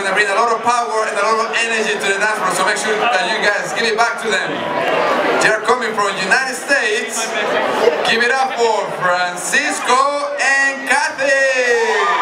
gonna bring a lot of power and a lot of energy to the dance floor, so make sure that you guys give it back to them. They're coming from the United States. Give it up for Francisco and Kathy!